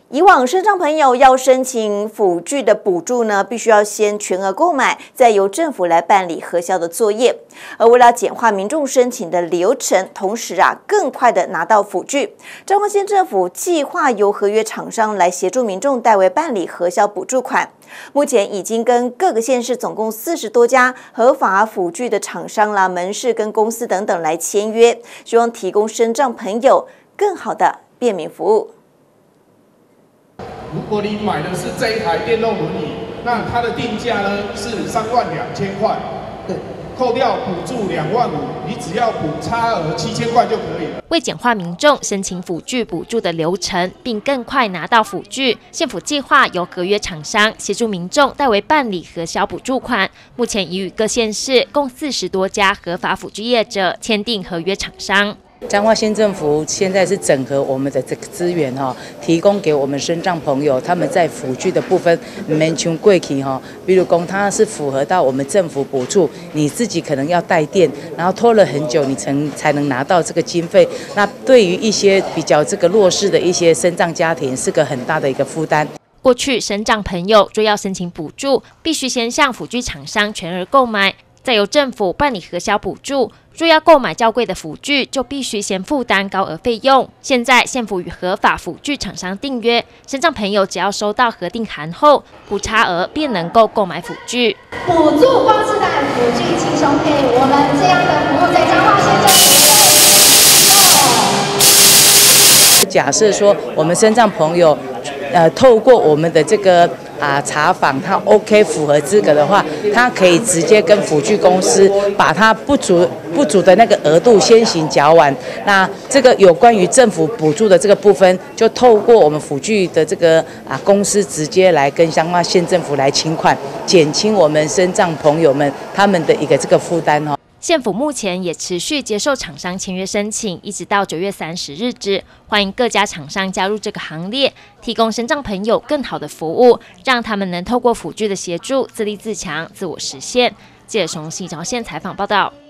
以往身障朋友要申请辅具的补助呢，必须要先全额购买，再由政府来办理核销的作业。而为了简化民众申请的流程，同时更快的拿到辅具，彰化县政府计划由合约厂商来协助民众代为办理核销补助款。目前已经跟各个县市总共40多家合法辅具的厂商门市跟公司等等来签约，希望提供身障朋友更好的便民服务。 如果你买的是这一台电动轮椅，那它的定价呢是32000块，扣掉补助25000，你只要补差额7000块就可以了。 为简化民众申请辅具补助的流程，并更快拿到辅具，县府计划由合约厂商协助民众代为办理核销补助款。目前已与各县市共40多家合法辅具业者签订合约厂商。 彰化县政府现在是整合我们的这个资源提供给我们身障朋友，他们在辅具的部分免像过去比如说它是符合到我们政府补助，你自己可能要带电，然后拖了很久你才能拿到这个经费。那对于一些比较这个弱势的一些身障家庭，是个很大的一个负担。 过去身障朋友若要申请补助，必须先向辅具厂商全额购买，再由政府办理核销补助。若要购买较贵的辅具，就必须先负担高额费用。现在县府与合法辅具厂商订约，身障朋友只要收到核定函后，补差额便能够购买辅具。 补助光是在辅具轻松配，我们这样的服务在彰化县政府。 假设说我们身障朋友，透过我们的这个查访，他 OK 符合资格的话，他可以直接跟辅具公司把他不足的那个额度先行缴完。那这个有关于政府补助的这个部分，就透过我们辅具的这个公司直接来跟彰化县政府来请款，减轻我们身障朋友们他们的一个这个负担。 县府目前也持续接受厂商签约申请，一直到9月30日止，欢迎各家厂商加入这个行列，提供身障朋友更好的服务，让他们能透过辅具的协助，自立自强，自我实现。记者从彰化县采访报道。